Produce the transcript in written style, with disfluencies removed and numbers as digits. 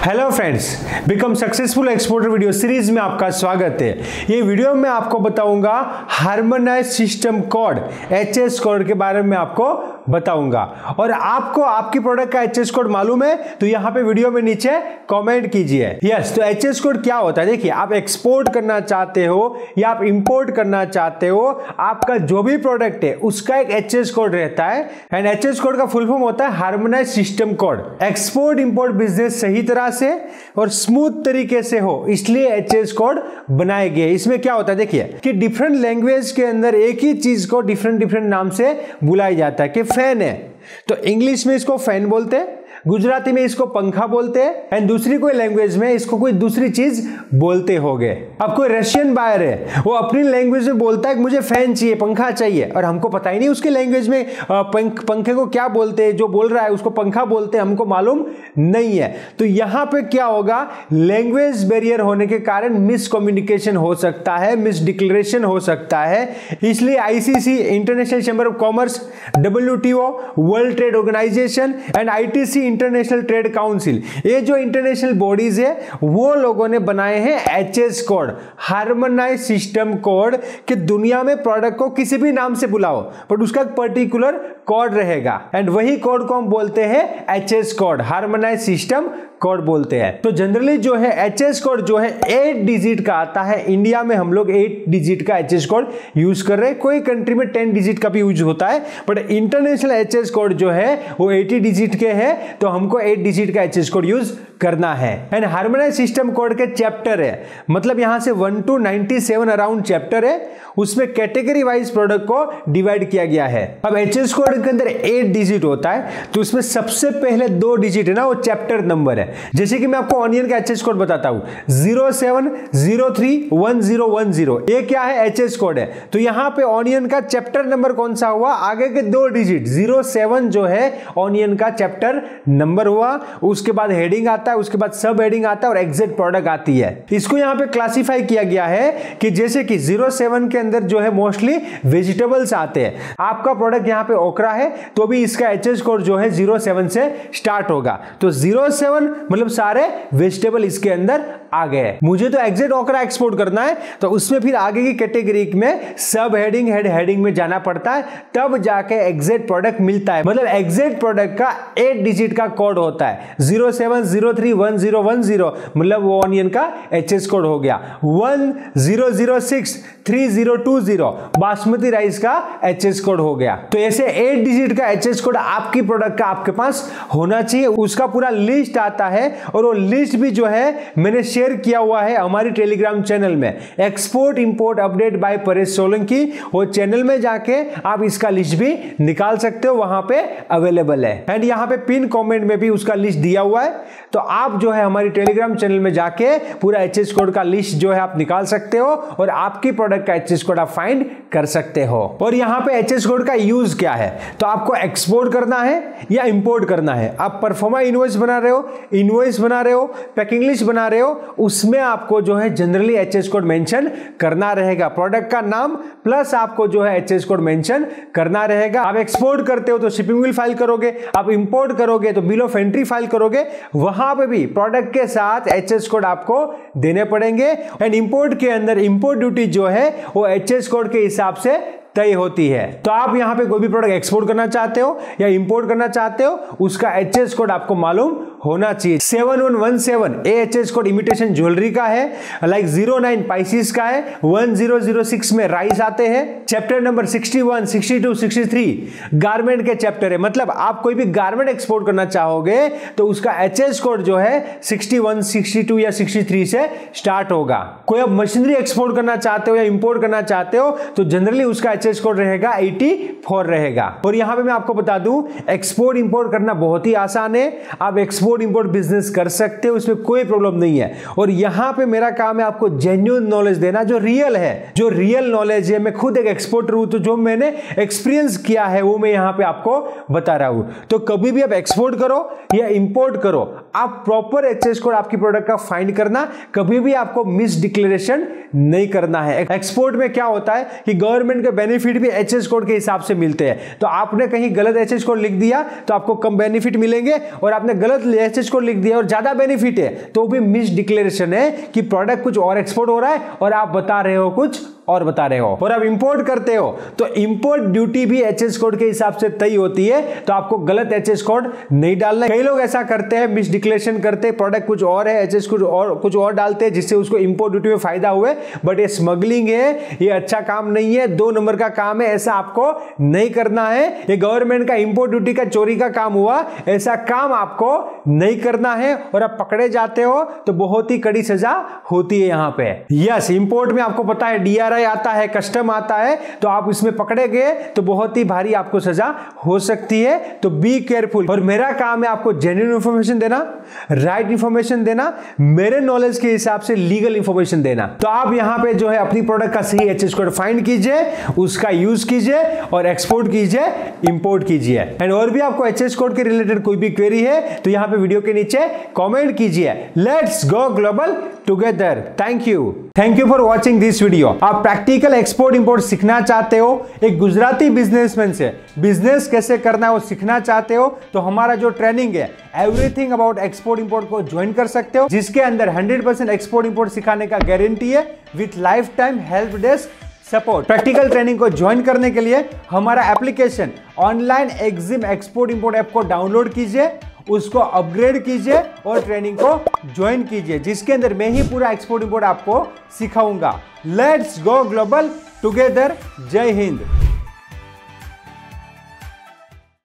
Hello friends, become successful exporter video series में आपका स्वागत है। ये वीडियो में आपको बताऊंगा harmonise system code HS code के बारे में आपको बताऊंगा। और आपको आपकी प्रोडक्ट का एचएस कोड मालूम है तो यहां पे वीडियो में नीचे कमेंट कीजिए। यस, तो एचएस कोड क्या होता है? देखिए, आप एक्सपोर्ट करना चाहते हो या आप इंपोर्ट करना चाहते हो, आपका जो भी प्रोडक्ट है उसका एक एचएस कोड रहता है। एंड एचएस कोड का फुल फॉर्म होता है harmonise system code. Export import business सही तरह से और स्मूथ तरीके से हो, इसलिए एचएस कोड बनाए गए। इसमें क्या होता है देखिए कि डिफरेंट लैंग्वेज के अंदर एक ही चीज को डिफरेंट डिफरेंट नाम से बुलाया जाता है। कि फैन है तो इंग्लिश में इसको फैन बोलते हैं, गुजराती में इसको पंखा बोलते हैं, एंड दूसरी कोई लैंग्वेज में इसको कोई दूसरी चीज बोलते होंगे। अब कोई रशियन बायर है, वो अपनी लैंग्वेज में बोलता है कि मुझे फैन चाहिए, पंखा चाहिए, और हमको पता ही नहीं उसके लैंग्वेज में पंखे को क्या बोलते हैं। जो बोल रहा है उसको पंखा बोलते हैं, हमको मालूम नहीं है। तो यहां पे क्या होगा, लैंग्वेज बैरियर होने के कारण मिसकम्युनिकेशन हो सकता है, मिसडिक्लेरेशन हो सकता है। इसलिए ICC international chamber of commerce, WTO world trade organisation and ITC international trade council, ये जो इंटरनेशनल बॉडीज है वो लोगों ने बनाए हैं HS code, harmonise system code, कि दुनिया में प्रोडक्ट को किसी भी नाम से बुलाओ बट उसका एक पर्टिकुलर कोड रहेगा। एंड वही कोड को हम बोलते हैं HS code, harmonise system code बोलते हैं। तो जनरली जो है एचएस कोड जो है 8 डिजिट का आता है। इंडिया में हम लोग 8 डिजिट का एचएस कोड यूज कर रहे हैं, कोई कंट्री में 10 डिजिट का भी यूज होता है, बट इंटरनेशनल एचएस कोड जो है वो 80 डिजिट के है, तो हमको 8 डिजिट का एचएस कोड यूज करना है। एंड हार्मोनाइज सिस्टम कोड के चैप्टर है, मतलब यहां से 1 to 97 अराउंड चैप्टर है, उसमें कैटेगरी वाइज प्रोडक्ट को डिवाइड किया गया है। अब एचएस कोड के अंदर 8 डिजिट होता है, तो उसमें सबसे पहले 2 डिजिट है ना, वो चैप्टर नंबर है। जैसे कि मैं आपको ऑनियन का एचएस कोड बताता हूं, 07031010, ये क्या है, एचएस कोड है। तो यहां पे ऑनियन का चैप्टर नंबर कौन सा हुआ, आगे के 2 डिजिट 07 जो है ऑनियन का चैप्टर नंबर हुआ। उसके बाद हेडिंग आता है, उसके बाद सब हेडिंग आता है और एग्जैक्ट प्रोडक्ट आती है। इसको यहां पे क्लासिफाई किया गया है कि जैसे कि 07 के अंदर जो है मोस्टली वेजिटेबल्स आते हैं। आपका प्रोडक्ट यहां पे ओकरा है तो भी इसका एचएस कोड जो है 07 से स्टार्ट होगा। तो 07 मतलब सारे वेजिटेबल इसके अंदर आ गए। मुझे तो एग्जैक्ट ओकरा एक्सपोर्ट करना है, तो उसमें फिर आगे की कैटेगरी में सब हेडिंग हेडिंग में जाना पड़ता है, तब जाके एग्जैक्ट प्रोडक्ट मिलता है। मतलब एग्जैक्ट प्रोडक्ट का 8 डिजिट का कोड होता है। 07031010 मतलब वो ऑनियन का एचएस कोड हो गया। 10063020 बासमती राइस का एचएस कोड हो गया। तो ऐसे 8 डिजिट का एचएस कोड आपकी प्रोडक्ट का आपके पास होना चाहिए। उसका पूरा लिस्ट आता है और वो लिस्ट भी जो है मैंने शेयर किया हुआ है हमारी टेलीग्राम चैनल में, export import update by Paresh Solanki. वो चैनल में जाके आप इसका लिस्ट भी निकाल सकते हो, वहां पे अवेलेबल है। एंड यहां पे पिन कमेंट में भी उसका लिस्ट दिया हुआ है, तो आप जो है हमारी टेलीग्राम चैनल में जाके पूरा एचएस कोड का लिस्ट जो है आप निकाल सकते हो और आपकी प्रोडक्ट का एचएस कोड आप फाइंड कर सकते हो। और यहां पे एचएस कोड का यूज क्या है, तो आपको एक्सपोर्ट करना है या इंपोर्ट करना है। आप परफॉर्मा इनवॉइस बना रहे हो, इनवॉइस बना रहे हो, पैकिंग लिस्ट बना रहे हो, उसमें आपको जो है जनरली एचएस कोड मेंशन करना रहेगा। प्रोडक्ट का नाम प्लस आपको जो है एचएस कोड मेंशन करना रहेगा। आप एक्सपोर्ट करते हो तो शिपिंग बिल फाइल करोगे, आप इंपोर्ट करोगे तो बिल ऑफ एंट्री फाइल करोगे, वहां पे भी प्रोडक्ट के साथ एचएस कोड आपको देने पड़ेंगे। एंड इंपोर्ट के अंदर इंपोर्ट ड्यूटी जो है वो एचएस कोड के हिसाब से तय होती है। तो आप यहां पे कोई भी प्रोडक्ट एक्सपोर्ट करना चाहते हो या इंपोर्ट करना चाहते हो, उसका एचएस कोड आपको मालूम होना चाहिए। 7117 एचएस कोड इमिटेशन ज्वेलरी का है, लाइक 09 पाइसिस का है, 1006 में राइस आते हैं, चैप्टर नंबर 61, 62, 63 गारमेंट के चैप्टर है। मतलब आप कोई भी गारमेंट एक्सपोर्ट करना चाहोगे तो उसका एचएस कोड जो है 61, 62 या 63 से स्टार्ट होगा। कोई आप मशीनरी एक्सपोर्ट करना चाहते हो या इंपोर्ट करना चाहते हो तो जनरली उसका एचएस कोड रहेगा 84 रहेगा। और यहां पे मैं आपको बता दूं, एक्सपोर्ट इंपोर्ट करना बहुत ही आसान है। आप एक्सपोर्ट इंपोर्ट बिजनेस कर सकते हो, उसमें कोई प्रॉब्लम नहीं है। और यहां पे मेरा काम है आपको जेन्युइन नॉलेज देना, जो रियल है, जो रियल नॉलेज है। मैं खुद एक एक्सपोर्टर हूं, तो जो मैंने एक्सपीरियंस किया है वो मैं यहां पे आपको बता रहा हूं। तो कभी भी आप एक्सपोर्ट करो या इंपोर्ट करो, आप प्रॉपर एचएस कोड आपकी प्रोडक्ट का फाइंड करना, कभी भी आपको मिस डिक्लेरेशन नहीं करना है। एक्सपोर्ट में क्या होता है कि गवर्नमेंट के बेनिफिट भी एचएस कोड के हिसाब से से मिलते हैं। तो आपने कहीं गलत एचएस कोड लिख दिया तो आपको कम बेनिफिट मिलेंगे, और आपने गलत एचएस कोड लिख दिया और ज्यादा बेनिफिट है तो भी मिस डिक्लेरेशन है कि प्रोडक्ट कुछ और एक्सपोर्ट हो रहा है और आप बता रहे हो कुछ और बता रहे हो। और आप इंपोर्ट करते हो तो इंपोर्ट ड्यूटी भी एचएस कोड के हिसाब से तय होती है, तो आपको गलत एचएस कोड नहीं डालना। कई लोग ऐसा करते हैं, मिस डिक्लेरेशन करते हैं, प्रोडक्ट कुछ और है, एचएस कुछ और डालते हैं जिससे उसको इंपोर्ट ड्यूटी में फायदा हुए, बट ये स्मगलिंग है, ये अच्छा काम नहीं है, 2 नंबर का काम है, ऐसा आपको नहीं करना है। ये गवर्नमेंट का इंपोर्ट ड्यूटी का चोरी का काम हुआ, ऐसा काम आपको नहीं करना है, और आप पकड़े जाते हो तो बहुत ही कड़ी सजा होती है यहां पे। यस, इंपोर्ट में आपको पता है DRI आता है, कस्टम आता है, तो आप इसमें पकड़े गए तो बहुत ही भारी आपको सजा हो सकती है, तो बी केयरफुल। और मेरा काम है आपको जेन्युइन इंफॉर्मेशन देना, राइट इंफॉर्मेशन देना, मेरे नॉलेज के हिसाब से लीगल इंफॉर्मेशन देना। तो आप यहां पे जो है अपनी प्रोडक्ट का सही एचएस कोड फाइंड कीजिए, उसका यूज कीजिए और एक्सपोर्ट कीजिए, इंपोर्ट कीजिए। एंड और भी आपको एचएस कोड के रिलेटेड कोई भी क्वेरी है तो यहां पे वीडियो के नीचे कमेंट कीजिए। Let's go global together. Thank you for watching this video. आप प्रैक्टिकल एक्सपोर्ट इंपोर्ट सीखना चाहते हो, एक गुजराती बिजनेसमैन से बिजनेस कैसे करना है वो सीखना चाहते हो, तो हमारा जो ट्रेनिंग है एवरीथिंग अबाउट एक्सपोर्ट इंपोर्ट को ज्वाइन कर सकते हो, जिसके अंदर 100% एक्सपोर्ट इंपोर्ट सिखाने का गारंटी है with lifetime help desk support. Practical training को ज्वाइन करने के लिए हमारा application online EXIM export import app को डाउनलोड कीजिए, उसको अपग्रेड कीजिए और ट्रेनिंग को ज्वाइन कीजिए, जिसके अंदर मैं ही पूरा एक्सपोर्ट इंपोर्ट आपको सिखाऊंगा। Let's go global together. जय हिंद।